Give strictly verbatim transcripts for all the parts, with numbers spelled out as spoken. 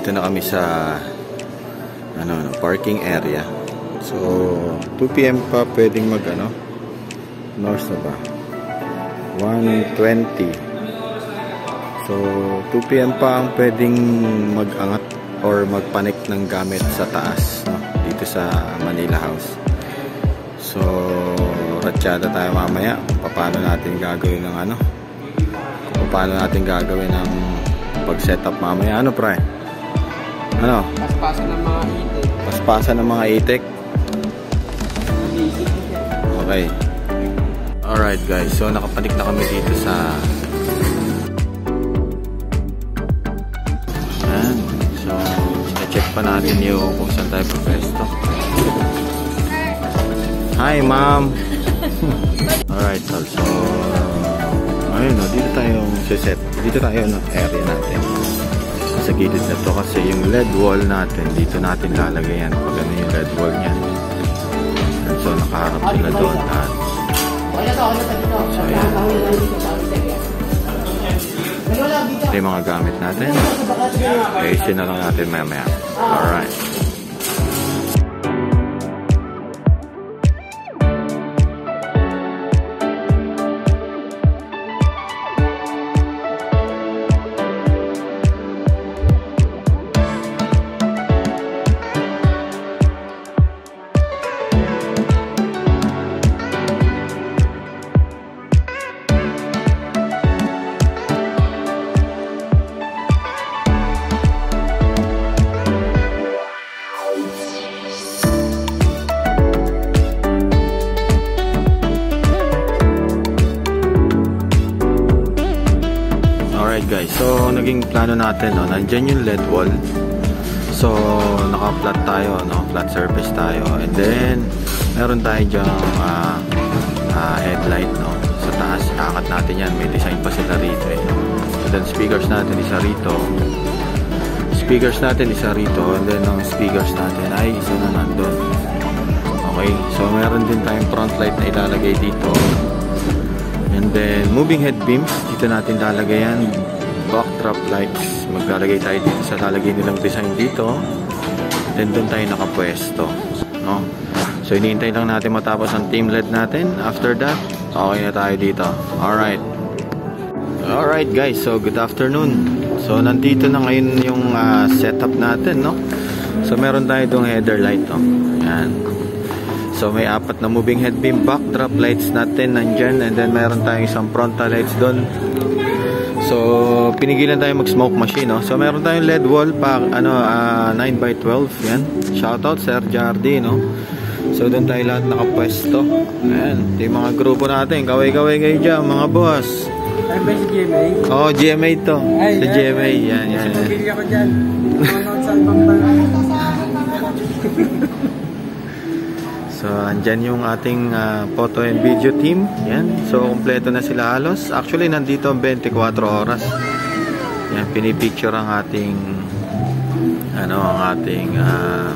nandito na kami sa ano, ano parking area. So two P M pa pwedeng mag ano, north na ba? one twenty. So two P M pa ang pwedeng mag-angat or magpanik ng gamit sa taas, no? Dito sa Manila House. So ratsyada tayo mamaya kung paano natin gagawin ng ano, kung paano natin gagawin ng pag-setup mamaya. Ano pre? Ano? Paspasan ng mga itik. Paspasan ng mga itik. Okay. Alright guys, so nakapanik na kami dito sa ayan. So na-check pa natin yung kung saan tayo pwesto. Hi ma'am. Alright, so ayun o, dito tayong set. Dito tayo ng area natin sa gilid na to, kasi yung L E D wall natin dito natin lalagay yan pag ano yung L E D wall nya. So nakaharap sila doon lahat. So yan, ito yung mga gamit natin. Ayusin na lang natin maya maya. Alright. Guys, so naging plano natin, no, nandyan yung L E D wall. So naka-flat tayo, no, flat surface tayo, and then meron tayo dyan uh, uh, headlight, no, sa taas. Aangat natin yan, may design pa sila rito eh. And then speakers natin isa rito, speakers natin isa rito, and then ang speakers natin ay isa na nandun. Okay, so meron din tayong front light na ilalagay dito, and then moving head beams dito natin lalagay yan. Backdrop lights, maglalagay tayo dito sa lalagay nilang design dito, then doon tayo nakapwesto, no? So hinihintay lang natin matapos ang team L E D natin. After that, okay na tayo dito. Alright. Alright guys, so good afternoon. So nandito na ngayon yung uh, setup natin, no? So meron tayo itong header light, no? Ayan. So may apat na moving head beam, backdrop lights natin nandyan, and then meron tayong isang frontal lights doon. So pinigilan tayo mag-smoke machine, no? So meron tayong L E D wall pa, ano, uh, nine by twelve, yan. Shoutout Sir Jardy, no? So doon tayo lahat nakapwesto. Ayan, ito yung mga grupo natin. Kaway-kaway kayo dyan, mga boss. Ay ba si G M A? Oo, oh, G M A to. Ay, sa G M A, yan, yan, yan. Pagpili ako dyan. Manood sa ibang pala. So, andyan yung ating uh, photo and video team. Yan. So, kompleto na sila halos. Actually, nandito ang twenty-four oras. Yan, pinipicture ang ating ano, ang ating uh,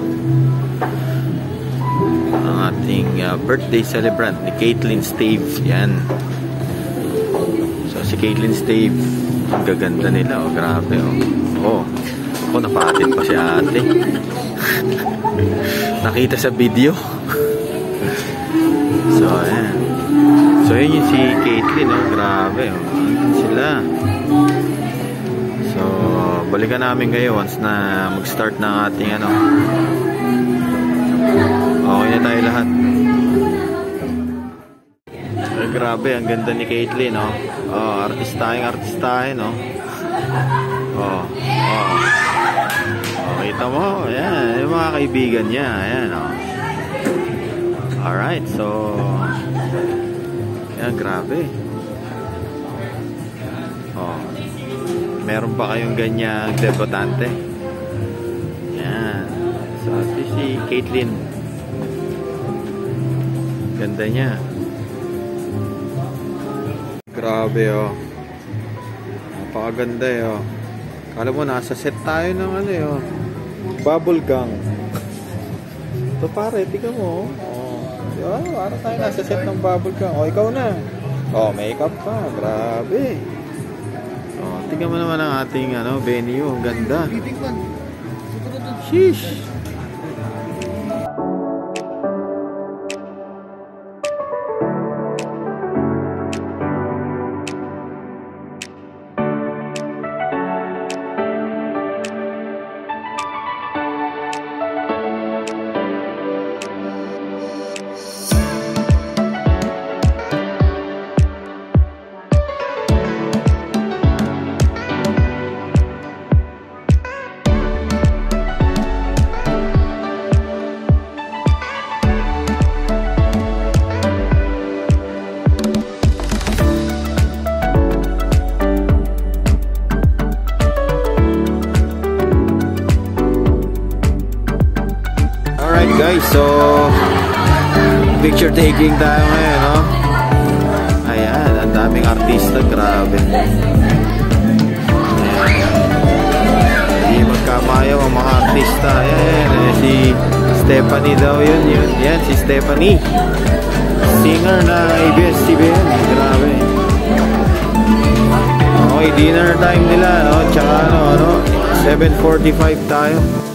ang ating uh, birthday celebrant ni Caitlin Stave. Yan. So, si Caitlin Stave, ang gaganda nila. Oh, grabe. Oh, oh. Ako, napatid pa si ate. Nakita sa video. So, ayan. So, yun yung si Caitlin, oh. Grabe, oh. Andun sila. So, balikan namin kayo once na mag-start na ating, ano. Okay na tayo lahat. Ay, grabe, ang ganda ni Caitlin, oh. Oh, artistahin, artistahin, oh. Oh, oh. Oh, kita mo, ayan. Yung mga kaibigan niya, ayan, oh. Alright, so yan, grabe. Oh, meron pa kayong ganyang debutante? Yan. So, ito si Caitlin. Ganda niya. Grabe, oh. Napakaganda, eh, oh. Kala mo, nasa set tayo ng ano, eh, oh. Bubble gang. Ito pare, tika mo, oh. Oh, para tayo nasa set ng bubble gang. O, oh, ikaw na. Oh, makeup pa. Grabe. Oh, tingnan mo naman ang ating ano, venue. Ang ganda. Sheesh. Guys, so picture taking tayo ngayon, no? Ayan, ang daming artista, grabe. Ayan. Hindi magkamayaw ang mga artista. Ayan, ayan, si Stephanie daw yun, yun. Yan, si Stephanie. Singer na A B S C B N. Grabe. Okay, dinner time nila, no? Tsaka ano, ano? seven forty-five tayo.